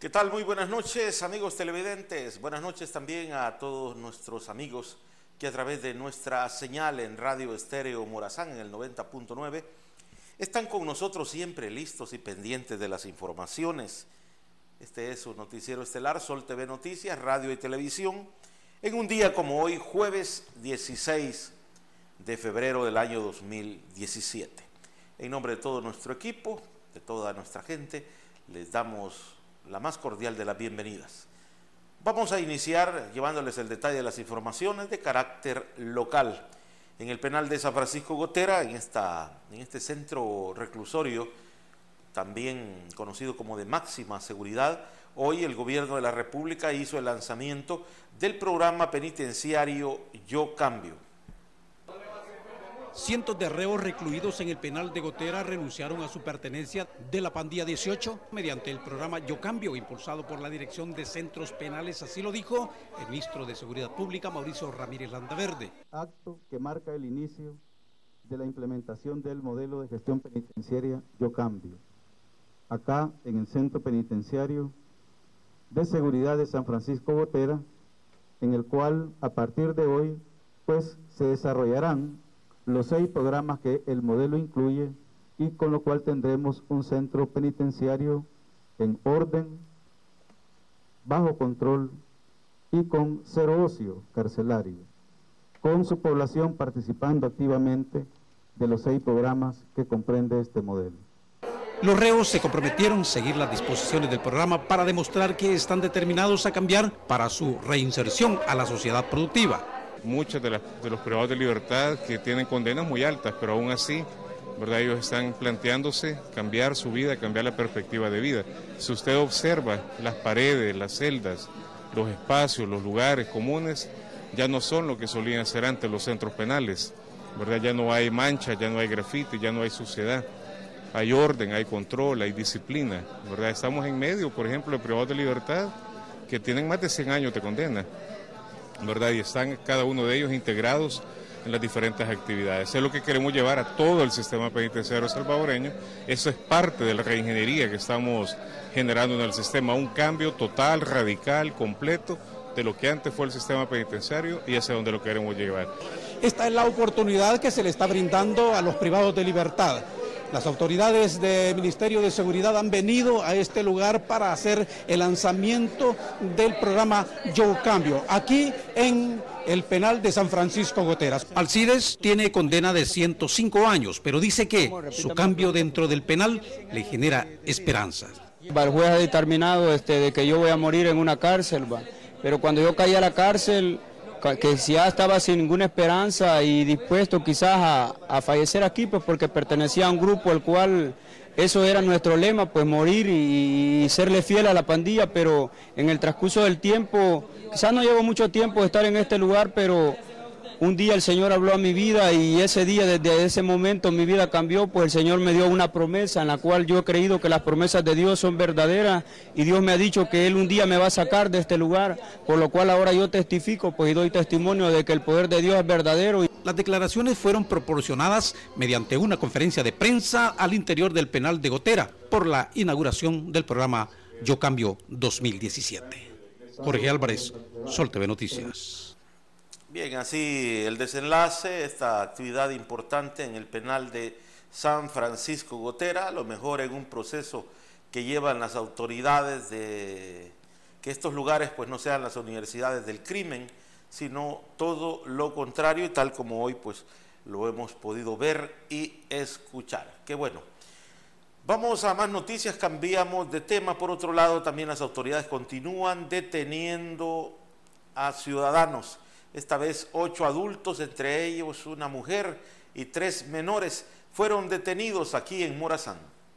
¿Qué tal? Muy buenas noches, amigos televidentes. Buenas noches también a todos nuestros amigos que a través de nuestra señal en Radio Estéreo Morazán en el 90.9 están con nosotros siempre listos y pendientes de las informaciones. Este es su noticiero estelar, Sol TV Noticias, Radio y Televisión, en un día como hoy, jueves 16 de febrero del año 2017. En nombre de todo nuestro equipo, de toda nuestra gente, les damos la más cordial de las bienvenidas. Vamos a iniciar llevándoles el detalle de las informaciones de carácter local. En el penal de San Francisco Gotera, en este centro reclusorio, también conocido como de máxima seguridad, hoy el gobierno de la República hizo el lanzamiento del programa penitenciario Yo Cambio. Cientos de reos recluidos en el penal de Gotera renunciaron a su pertenencia de la pandilla 18 mediante el programa Yo Cambio, impulsado por la Dirección de Centros Penales, así lo dijo el ministro de Seguridad Pública, Mauricio Ramírez Landaverde. Acto que marca el inicio de la implementación del modelo de gestión penitenciaria Yo Cambio, acá en el Centro Penitenciario de Seguridad de San Francisco Gotera, en el cual a partir de hoy pues se desarrollarán los 6 programas que el modelo incluye y con lo cual tendremos un centro penitenciario en orden, bajo control y con 0 ocio carcelario, con su población participando activamente de los 6 programas que comprende este modelo. Los reos se comprometieron a seguir las disposiciones del programa para demostrar que están determinados a cambiar para su reinserción a la sociedad productiva. Muchos de los privados de libertad que tienen condenas muy altas, pero aún así, ¿verdad?, ellos están planteándose cambiar su vida, cambiar la perspectiva de vida. Si usted observa las paredes, las celdas, los espacios, los lugares comunes, ya no son lo que solían ser antes los centros penales, ¿verdad? Ya no hay manchas, ya no hay grafiti, ya no hay suciedad. Hay orden, hay control, hay disciplina, ¿verdad? Estamos en medio, por ejemplo, de privados de libertad que tienen más de 100 años de condena, ¿verdad? Y están cada uno de ellos integrados en las diferentes actividades. Es lo que queremos llevar a todo el sistema penitenciario salvadoreño. Eso es parte de la reingeniería que estamos generando en el sistema, un cambio total, radical, completo de lo que antes fue el sistema penitenciario y hacia donde lo queremos llevar. Esta es la oportunidad que se le está brindando a los privados de libertad. Las autoridades del Ministerio de Seguridad han venido a este lugar para hacer el lanzamiento del programa Yo Cambio, aquí en el penal de San Francisco Gotera. Alcides tiene condena de 105 años, pero dice que su cambio dentro del penal le genera esperanzas. El juez ha determinado de que yo voy a morir en una cárcel, pero cuando yo caí a la cárcel, que si ya estaba sin ninguna esperanza y dispuesto quizás a fallecer aquí, pues porque pertenecía a un grupo al cual eso era nuestro lema, pues morir y serle fiel a la pandilla, pero en el transcurso del tiempo, quizás no llevo mucho tiempo de estar en este lugar, pero un día el Señor habló a mi vida y ese día, desde ese momento mi vida cambió, pues el Señor me dio una promesa en la cual yo he creído que las promesas de Dios son verdaderas y Dios me ha dicho que Él un día me va a sacar de este lugar, por lo cual ahora yo testifico, pues y doy testimonio de que el poder de Dios es verdadero. Las declaraciones fueron proporcionadas mediante una conferencia de prensa al interior del penal de Gotera por la inauguración del programa Yo Cambio 2017. Jorge Álvarez, Sol TV Noticias. Bien, así el desenlace, esta actividad importante en el penal de San Francisco Gotera, a lo mejor en un proceso que llevan las autoridades de que estos lugares pues no sean las universidades del crimen, sino todo lo contrario, y tal como hoy pues lo hemos podido ver y escuchar. Qué bueno. Vamos a más noticias, cambiamos de tema. Por otro lado, también las autoridades continúan deteniendo a ciudadanos. Esta vez 8 adultos, entre ellos una mujer y 3 menores, fueron detenidos aquí en Morazán.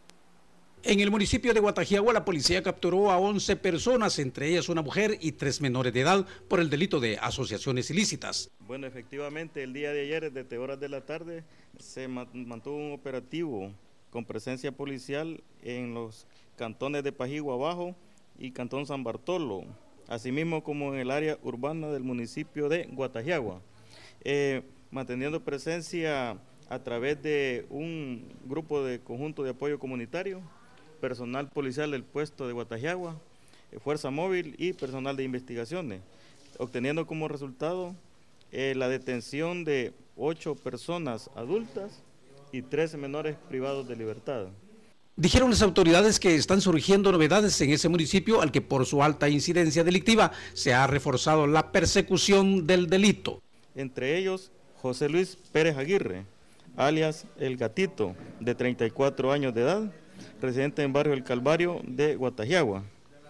En el municipio de Guatajiagua, la policía capturó a 11 personas, entre ellas una mujer y 3 menores de edad, por el delito de asociaciones ilícitas. Bueno, efectivamente, el día de ayer, desde horas de la tarde, se mantuvo un operativo con presencia policial en los cantones de Pajigua Abajo y Cantón San Bartolo, asimismo como en el área urbana del municipio de Guatajiagua, manteniendo presencia a través de un grupo de conjunto de apoyo comunitario, personal policial del puesto de Guatajiagua, fuerza móvil y personal de investigaciones, obteniendo como resultado la detención de 8 personas adultas y 13 menores privados de libertad. Dijeron las autoridades que están surgiendo novedades en ese municipio al que por su alta incidencia delictiva se ha reforzado la persecución del delito. Entre ellos, José Luis Pérez Aguirre, alias El Gatito, de 34 años de edad, residente en barrio El Calvario de Guatajiagua.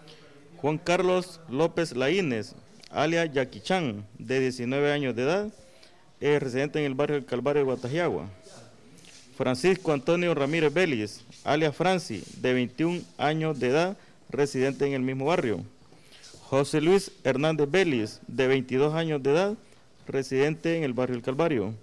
Juan Carlos López Laínez, alias Yaquichán, de 19 años de edad, residente en el barrio El Calvario de Guatajiagua. Francisco Antonio Ramírez Vélez, alias Franci, de 21 años de edad, residente en el mismo barrio. José Luis Hernández Vélez, de 22 años de edad, residente en el barrio El Calvario.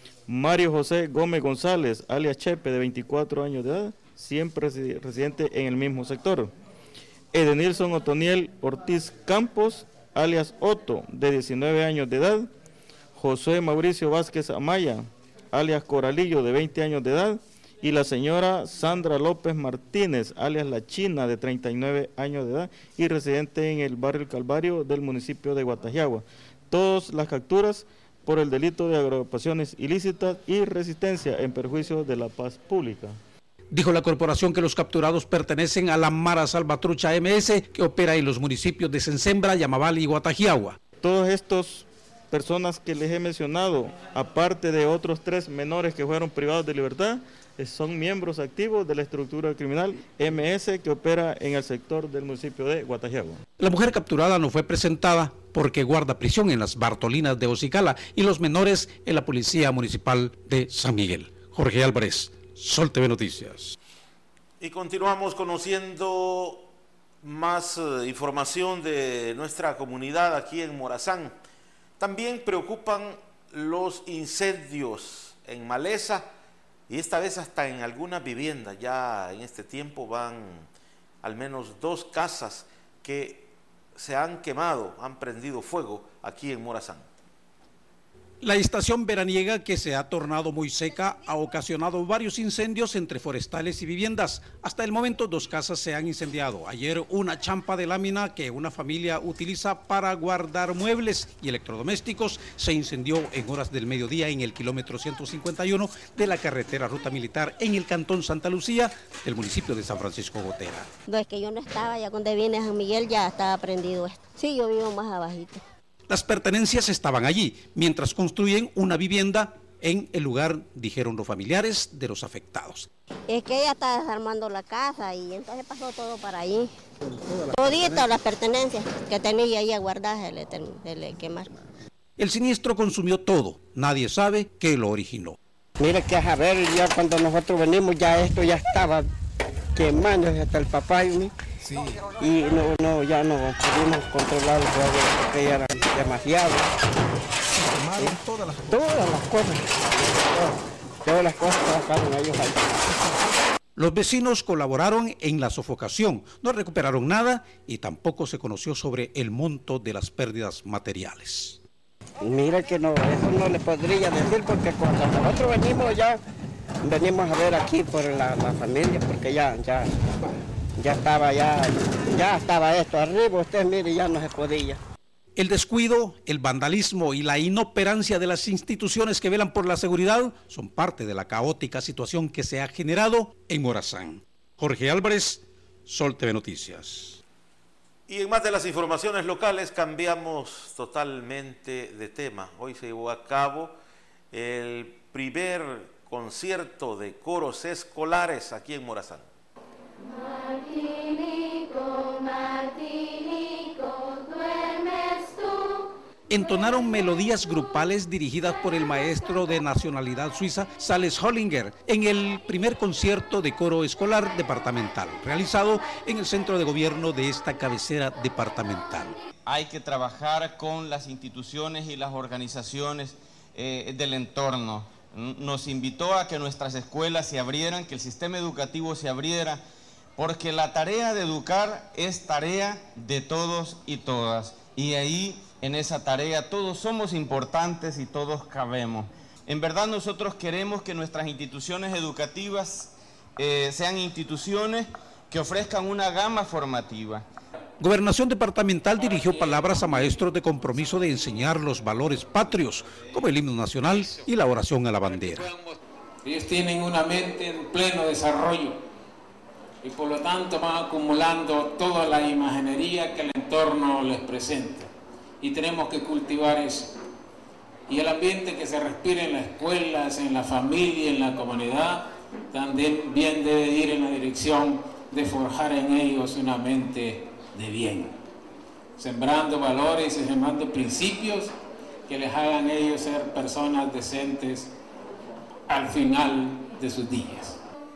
Mario José Gómez González, alias Chepe, de 24 años de edad, siempre residente en el mismo sector. Edenilson Otoniel Ortiz Campos, alias Otto, de 19 años de edad. José Mauricio Vázquez Amaya, alias Coralillo, de 20 años de edad, y la señora Sandra López Martínez, alias La China, de 39 años de edad, y residente en el barrio El Calvario del municipio de Guatajiagua. Todas las capturas por el delito de agrupaciones ilícitas y resistencia en perjuicio de la paz pública. Dijo la corporación que los capturados pertenecen a la Mara Salvatrucha MS, que opera en los municipios de Sensembra, Yamabal y Guatajiagua. Todos estos personas que les he mencionado, aparte de otros 3 menores que fueron privados de libertad, son miembros activos de la estructura criminal MS que opera en el sector del municipio de Guatajiagua. La mujer capturada no fue presentada porque guarda prisión en las Bartolinas de Ocicala y los menores en la Policía Municipal de San Miguel. Jorge Álvarez, Sol TV Noticias. Y continuamos conociendo más información de nuestra comunidad aquí en Morazán. También preocupan los incendios en maleza y esta vez hasta en algunas viviendas. Ya en este tiempo van al menos 2 casas que se han quemado, han prendido fuego aquí en Morazán. La estación veraniega, que se ha tornado muy seca, ha ocasionado varios incendios entre forestales y viviendas. Hasta el momento 2 casas se han incendiado. Ayer una champa de lámina que una familia utiliza para guardar muebles y electrodomésticos se incendió en horas del mediodía en el kilómetro 151 de la carretera Ruta Militar en el cantón Santa Lucía del municipio de San Francisco Gotera. No, es que yo no estaba, ya cuando vine a San Miguel ya estaba prendido esto. Sí, yo vivo más abajito. Las pertenencias estaban allí, mientras construyen una vivienda en el lugar, dijeron los familiares de los afectados. Es que ella está desarmando la casa y entonces pasó todo para ahí. Toditas las pertenencias que tenía ahí guardadas se le quemaron. El siniestro consumió todo, nadie sabe qué lo originó. Mira que a ver, ya cuando nosotros venimos ya esto ya estaba quemando hasta el papá y mí. Sí. Y ya no pudimos controlar el fuego porque ya era demasiado. ¿Quemaron todas las cosas? Todas las cosas trabajaron ellos ahí. Los vecinos colaboraron en la sofocación, no recuperaron nada y tampoco se conoció sobre el monto de las pérdidas materiales. Mira que no, eso no le podría decir porque cuando nosotros venimos ya venimos a ver aquí por la familia porque ya estaba esto arriba, usted mire, ya no se podía. El descuido, el vandalismo y la inoperancia de las instituciones que velan por la seguridad son parte de la caótica situación que se ha generado en Morazán. Jorge Álvarez, Sol TV Noticias. Y en más de las informaciones locales cambiamos totalmente de tema. Hoy se llevó a cabo el primer concierto de coros escolares aquí en Morazán. Martinico, Martinico, duermes tú. Entonaron melodías grupales dirigidas por el maestro de nacionalidad suiza Sales Hollinger en el primer concierto de coro escolar departamental, realizado en el centro de gobierno de esta cabecera departamental. Hay que trabajar con las instituciones y las organizaciones del entorno. Nos invitó a que nuestras escuelas se abrieran, que el sistema educativo se abriera, porque la tarea de educar es tarea de todos y todas. Y ahí, en esa tarea, todos somos importantes y todos cabemos. En verdad, nosotros queremos que nuestras instituciones educativas sean instituciones que ofrezcan una gama formativa. Gobernación Departamental dirigió palabras a maestros de compromiso de enseñar los valores patrios, como el himno nacional y la oración a la bandera. Ellos tienen una mente en pleno desarrollo y por lo tanto van acumulando toda la imaginería que el entorno les presenta. Y tenemos que cultivar eso. Y el ambiente que se respira en las escuelas, en la familia, en la comunidad, también bien debe ir en la dirección de forjar en ellos una mente de bien, sembrando valores y sembrando principios que les hagan ellos ser personas decentes al final de sus días.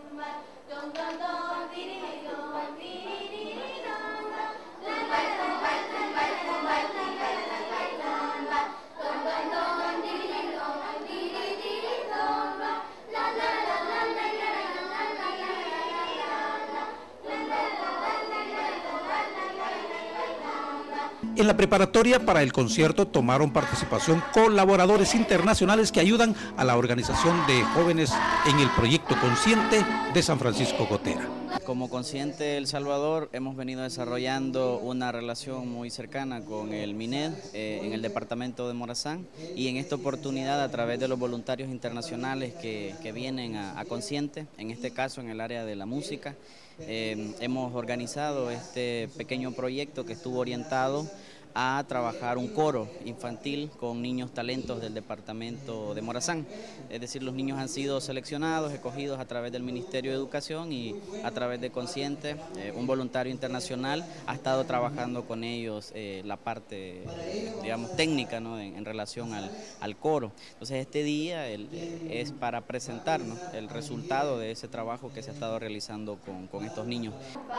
En la preparatoria para el concierto tomaron participación colaboradores internacionales que ayudan a la organización de jóvenes en el proyecto Consciente de San Francisco Gotera. Como Consciente El Salvador hemos venido desarrollando una relación muy cercana con el MINED en el departamento de Morazán, y en esta oportunidad a través de los voluntarios internacionales que vienen a Consciente, en este caso en el área de la música, hemos organizado este pequeño proyecto que estuvo orientado a trabajar un coro infantil con niños talentos del departamento de Morazán. Es decir, los niños han sido seleccionados, escogidos a través del Ministerio de Educación, y a través de Consciente, un voluntario internacional ha estado trabajando con ellos la parte, digamos, técnica, ¿no?, en relación al coro. Entonces este día es para presentarnos el resultado de ese trabajo que se ha estado realizando con estos niños.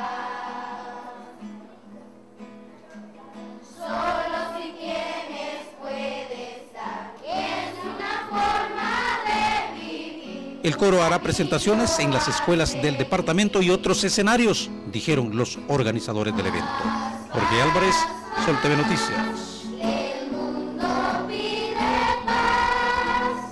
Solo si tienes puedes dar, es una forma de vivir. El coro hará presentaciones en las escuelas del departamento y otros escenarios, dijeron los organizadores del evento. Jorge Álvarez, Sol TV Noticias. El mundo pide paz.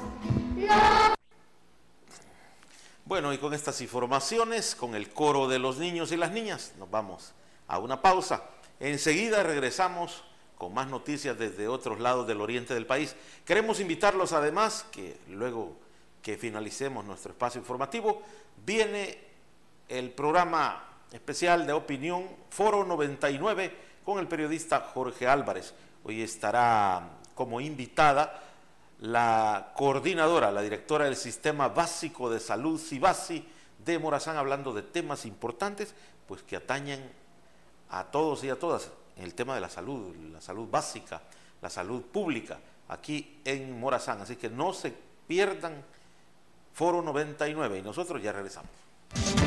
Bueno, y con estas informaciones, con el coro de los niños y las niñas, nos vamos a una pausa. Enseguida regresamos con más noticias desde otros lados del oriente del país. Queremos invitarlos además que luego que finalicemos nuestro espacio informativo, viene el programa especial de opinión Foro 99 con el periodista Jorge Álvarez. Hoy estará como invitada la coordinadora, la directora del Sistema Básico de Salud, SIBASI, de Morazán, hablando de temas importantes pues que atañen a todos y a todas en el tema de la salud básica, la salud pública, aquí en Morazán. Así que no se pierdan Foro 99 y nosotros ya regresamos.